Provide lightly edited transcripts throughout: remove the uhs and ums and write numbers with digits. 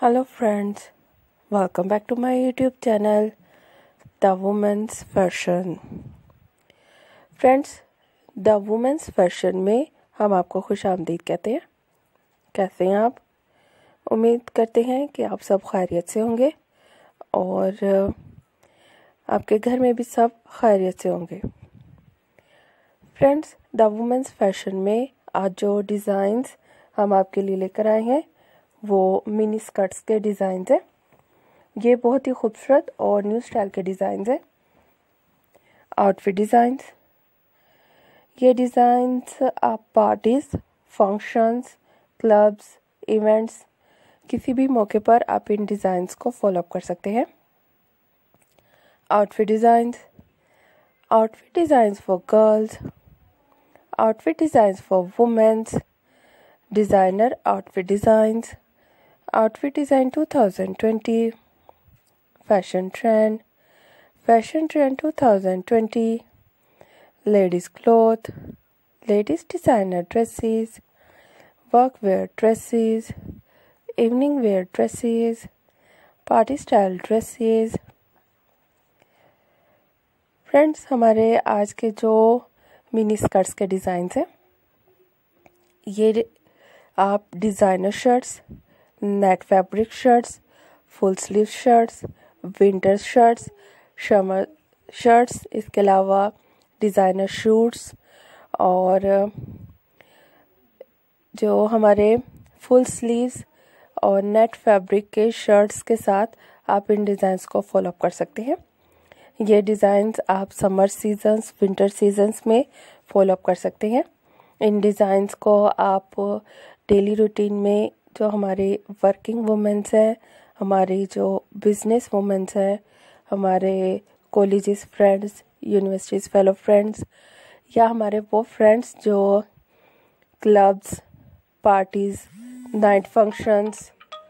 Hello friends, welcome back to my YouTube channel The Women's Fashion। Friends, the women's fashion में हम आपको खुशामदीद कहते हैं। कैसे हैं आप? उम्मीद करते हैं कि आप सब खैरियत से होंगे और आपके घर में भी सब खैरियत से होंगे। फ्रेंड्स, द वुमेंस फैशन में आज जो डिज़ाइंस हम आपके लिए लेकर आए हैं वो मिनी स्कर्ट्स के डिज़ाइंस हैं। ये बहुत ही खूबसूरत और न्यू स्टाइल के डिज़ाइंस हैं। आउटफिट डिज़ाइंस, ये डिज़ाइंस आप पार्टीज़, फंक्शंस, क्लब्स, इवेंट्स, किसी भी मौके पर आप इन डिज़ाइंस को फॉलो अप कर सकते हैं। Outfit designs for girls, outfit designs for womens, designer outfit designs, Outfit Design 2020, Fashion Trend 2020, Ladies Cloth, Ladies Designer Dresses, Workwear Dresses, Evening Wear Dresses, Party Style Dresses। Friends, हमारे आज के जो mini skirts के designs हैं, ये आप designer shirts, net fabric shirts, full sleeve shirts, winter shirts, summer shirts, इसके अलावा डिज़ाइनर शूट्स और जो हमारे फुल स्लीव्स और नेट फैब्रिक के शर्ट्स के साथ आप इन डिज़ाइंस को फॉलो अप कर सकते हैं। ये डिज़ाइंस आप समर सीजन्स, विंटर सीजन्स में फॉलो अप कर सकते हैं। इन डिज़ाइंस को आप डेली रूटीन में जो हमारे वर्किंग वुमेन्स हैं, हमारी जो बिजनेस वुमेन्स हैं, हमारे colleges friends, universities fellow friends या हमारे वो फ्रेंड्स जो clubs, parties, night functions,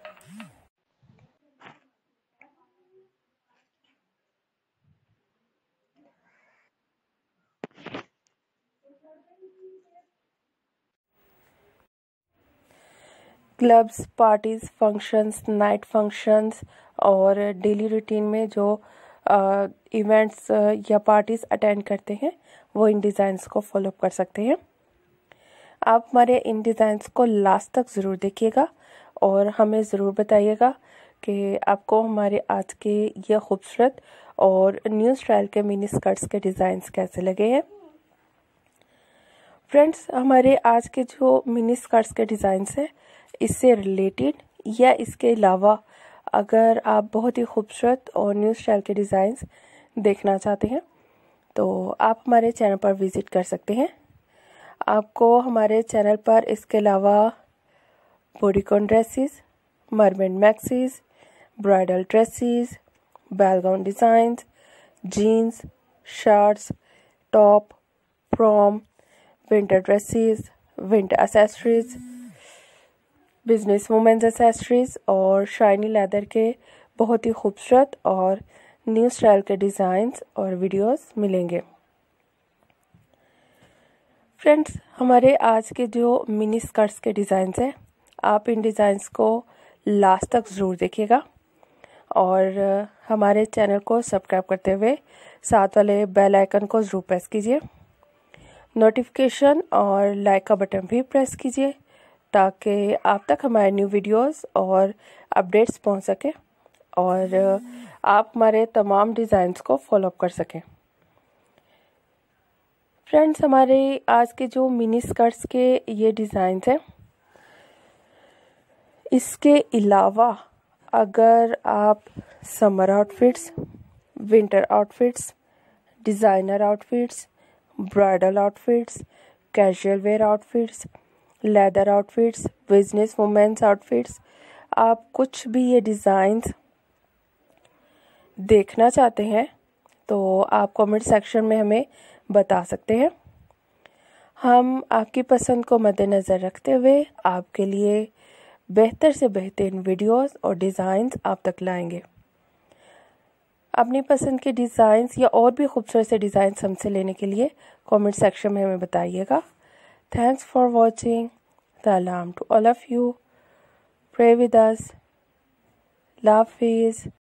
clubs, parties, functions, night functions और डेली रूटीन में जो इवेंट्स या पार्टीज़ अटेंड करते हैं वो इन डिज़ाइंस को फॉलो अप कर सकते हैं। आप हमारे इन डिज़ाइंस को लास्ट तक ज़रूर देखिएगा और हमें ज़रूर बताइएगा कि आपको हमारे आज के ये खूबसूरत और न्यू स्टाइल के मिनी स्कर्ट्स के डिज़ाइंस कैसे लगे हैं। फ्रेंड्स, हमारे आज के जो मिनी स्कर्ट्स के डिज़ाइंस हैं, इससे रिलेटेड या इसके अलावा अगर आप बहुत ही खूबसूरत और न्यू स्टाइल के डिज़ाइंस देखना चाहते हैं तो आप हमारे चैनल पर विज़िट कर सकते हैं। आपको हमारे चैनल पर इसके अलावा bodycon dresses, mermaid maxis, bridal dresses, ballgown designs, jeans, shirts, top, prom, winter dresses, winter accessories, business womens accessories और शाइनी लेदर के बहुत ही खूबसूरत और न्यू स्टाइल के डिज़ाइंस और वीडियोस मिलेंगे। फ्रेंड्स, हमारे आज के जो मिनी स्कर्ट्स के डिज़ाइंस हैं, आप इन डिज़ाइंस को लास्ट तक ज़रूर देखिएगा और हमारे चैनल को सब्सक्राइब करते हुए साथ वाले बेल आइकन को ज़रूर प्रेस कीजिए। नोटिफिकेशन और लाइक का बटन भी प्रेस कीजिए ताकि आप तक हमारे न्यू वीडियोस और अपडेट्स पहुंच सके और आप हमारे तमाम डिज़ाइंस को फॉलो अप कर सकें। फ्रेंड्स, हमारे आज के जो मिनी स्कर्ट्स के ये डिज़ाइंस हैं, इसके अलावा अगर आप summer outfits, winter outfits, designer outfits, bridal outfits, casual wear outfits, leather outfits, business womens outfits, आप कुछ भी ये डिज़ाइंस देखना चाहते हैं तो आप कमेंट सेक्शन में हमें बता सकते हैं। हम आपकी पसंद को मद्देनज़र रखते हुए आपके लिए बेहतर से बेहतरीन वीडियोस और डिज़ाइंस आप तक लाएंगे। अपनी पसंद के डिज़ाइंस या और भी खूबसूरत से डिज़ाइंस हमसे लेने के लिए कमेंट सेक्शन में हमें बताइएगा। Thanks for watching. Salam to all of you. Pray with us. अल्लाह हाफिज़।